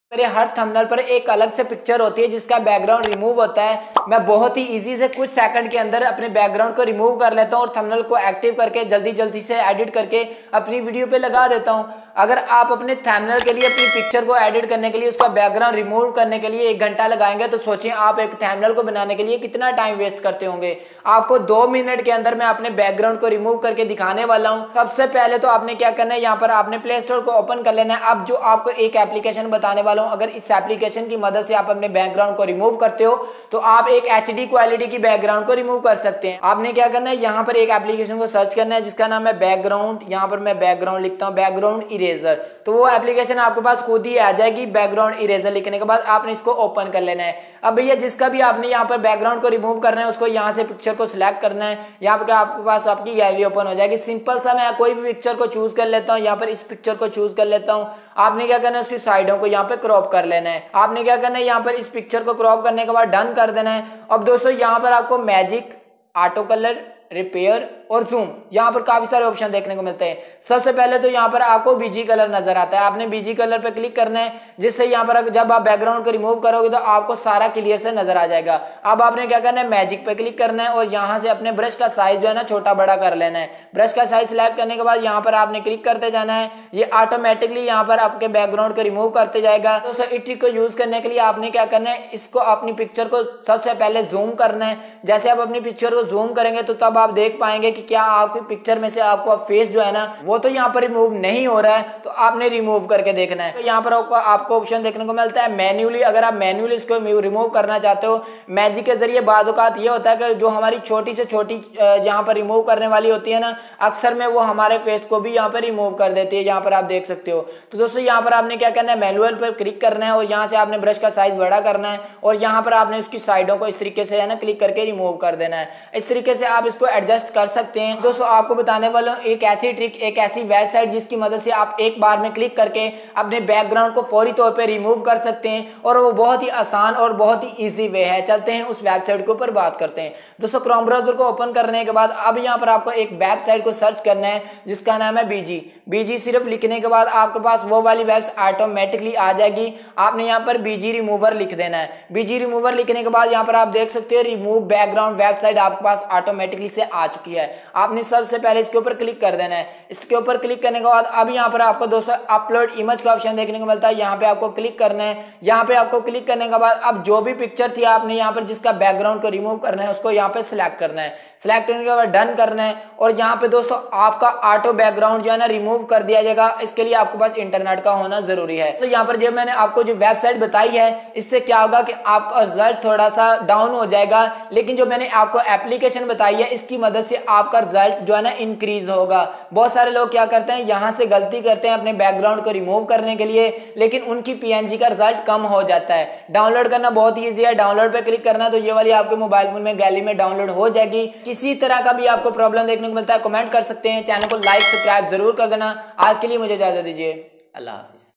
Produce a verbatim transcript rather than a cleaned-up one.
मेरे हर थंबनेल पर एक अलग से पिक्चर होती है जिसका बैकग्राउंड रिमूव होता है। मैं बहुत ही इजी से कुछ सेकंड के अंदर अपने बैकग्राउंड को रिमूव कर लेता हूं और थंबनेल को एक्टिव करके जल्दी जल्दी से एडिट करके अपनी वीडियो पे लगा देता हूं। अगर आप अपने थंबनेल के लिए अपनी पिक्चर को एडिट करने के लिए उसका बैकग्राउंड रिमूव करने के लिए एक घंटा लगाएंगे तो सोचिए आप एक थंबनेल को बनाने के लिए कितना टाइम वेस्ट करते होंगे। आपको दो मिनट के अंदर मैं अपने बैकग्राउंड को रिमूव करके दिखाने वाला हूं। सबसे पहले तो आपने क्या करना है, यहाँ पर आपने प्ले स्टोर को ओपन कर लेना है। अब जो आपको एक एप्लीकेशन बताने वाला हूं, अगर इस एप्लीकेशन की मदद से आप अपने बैकग्राउंड को रिमूव करते हो तो आप एक एच डी क्वालिटी की बैकग्राउंड को रिमूव कर सकते हैं। आपने क्या करना है, यहाँ पर एक एप्लीकेशन को सर्च करना है जिसका नाम है बैकग्राउंड। यहाँ पर मैं बैकग्राउंड लिखता हूँ, बैकग्राउंड इरेजर, तो वो एप्लीकेशन आपके पास खुद ही आ जाएगी। बैकग्राउंड इरेजर लिखने के बाद आपने इसको ओपन कर लेना है। अब भैया जिसका भी आपने यहाँ पर बैकग्राउंड को रिमूव करना है उसको यहाँ से पिक्चर को सिलेक्ट करना है। यहाँ पर आपके पास आपकी गैलरी ओपन हो जाएगी। सिंपल सा मैं कोई भी पिक्चर को चूज कर लेता हूँ। यहाँ पर इस पिक्चर को चूज कर लेता हूँ। आपने क्या करना है, उसकी साइडों को यहाँ पे क्रॉप कर लेना है। आपने क्या करना है, यहाँ पर इस पिक्चर को क्रॉप करने के बाद डन कर देना है। अब दोस्तों यहाँ पर आपको मैजिक, ऑटो कलर, रिपेयर और जूम, यहाँ पर काफी सारे ऑप्शन देखने को मिलते हैं। सबसे पहले तो यहाँ पर आपको बीजी कलर नजर आता है। आपने बीजी कलर पे क्लिक करना है जिससे यहाँ पर जब आप बैकग्राउंड को रिमूव करोगे तो आपको सारा क्लियर से नजर आ जाएगा। अब आपने क्या करना है, मैजिक पे क्लिक करना है और यहाँ से अपने ब्रश का साइज जो है ना छोटा बड़ा कर लेना है। ब्रश का साइज सिलेक्ट करने के बाद यहाँ पर आपने क्लिक करते जाना है। ये ऑटोमेटिकली यहाँ पर आपके बैकग्राउंड को रिमूव करते जाएगा। तो इस ट्रिक को यूज करने के लिए आपने क्या करना है, इसको अपनी पिक्चर को सबसे पहले जूम करना है। जैसे आप अपनी पिक्चर को जूम करेंगे तो तब आप देख पाएंगे कि क्या आपकी पिक्चर में से आपको फेस जो है ना वो तो यहाँ पर रिमूव नहीं हो रहा है, तो आपने रिमूव करके देखना है। तो यहाँ पर आपको आपको ऑप्शन देखने को मिलता है मैन्युअली। अगर आप मैन्युअली इसको रिमूव करना चाहते हो मैजिक के जरिए, बाज़ औक़ात ये होता है कि जो हमारी छोटी से छोटी यहाँ पर रिमूव करने वाली होती है ना, अक्सर में वो हमारे फेस को भी यहाँ पर रिमूव कर देती है। यहाँ पर आप देख सकते हो। तो दोस्तों यहाँ पर आपने क्या करना है, मैनुअल पर क्लिक करना है और यहाँ से आपने ब्रश का साइज बड़ा करना है और यहाँ पर आपने उसकी साइडों को इस तरीके से है ना क्लिक करके रिमूव कर देना है। इस तरीके से आप इसको एडजस्ट कर सकते हैं। दोस्तों आपको बताने वाला हूं एक ऐसी ट्रिक, एक ऐसी वेबसाइट जिसकी मदद से आप एक बार में क्लिक करके अपने बैकग्राउंड को फौरी तौर पे रिमूव कर सकते हैं और वो बहुत ही आसान और बहुत ही इजी वे है। चलते हैं उस वेबसाइट के ऊपर बात करते हैं। दोस्तों क्रोम ब्राउजर को ओपन करने के बाद अब यहाँ पर आपको एक वेबसाइट को सर्च करना है जिसका नाम है बीजी। बीजी सिर्फ लिखने के बाद आपके पास वो वाली वेबसाइट ऑटोमेटिकली आ जाएगी। आपने यहाँ पर बीजी रिमूवर लिख देना है। बीजी रिमूवर लिखने के बाद यहाँ पर आप देख सकते हो रिमूव बैकग्राउंड वेबसाइट आपके पास ऑटोमेटिकली से आ चुकी है। आपने सबसे पहले इसके ऊपर क्लिक कर देना है। इसके ऊपर क्लिक करने के बाद अब यहाँ पर आपको दोस्तों अपलोड इमेज का ऑप्शन देखने को मिलता है। यहाँ पे आपको क्लिक करना है। यहाँ पे आपको क्लिक करने के बाद अब जो भी पिक्चर थी आपने यहाँ पर जिसका बैकग्राउंड को रिमूव करना है उसको यहाँ पे सिलेक्ट करना है। सिलेक्ट करने के बाद डन करना है और यहाँ पे दोस्तों आपका ऑटो बैकग्राउंड जो है ना रिमूव कर दिया जाएगा। इसके लिए आपके पास इंटरनेट का होना जरूरी है। तो यहाँ पर जो मैंने आपको जो वेबसाइट बताई है इससे क्या होगा कि आपका रिजल्ट थोड़ा सा डाउन हो जाएगा, लेकिन जो मैंने आपको एप्लीकेशन बताई है इसकी मदद से आपका रिजल्ट जो है ना इंक्रीज होगा। बहुत सारे लोग क्या करते हैं, यहाँ से गलती करते हैं अपने बैकग्राउंड को रिमूव करने के लिए, लेकिन उनकी पीएनजी का रिजल्ट कम हो जाता है। डाउनलोड करना बहुत ही ईजी है। डाउनलोड पे क्लिक करना तो ये वाली आपके मोबाइल फोन में गैलरी में डाउनलोड हो जाएगी। किसी तरह का भी आपको प्रॉब्लम देखने को मिलता है कमेंट कर सकते हैं। चैनल को लाइक सब्सक्राइब जरूर कर देना। आज के लिए मुझे इजाजत दीजिए। अल्लाह हाफिज।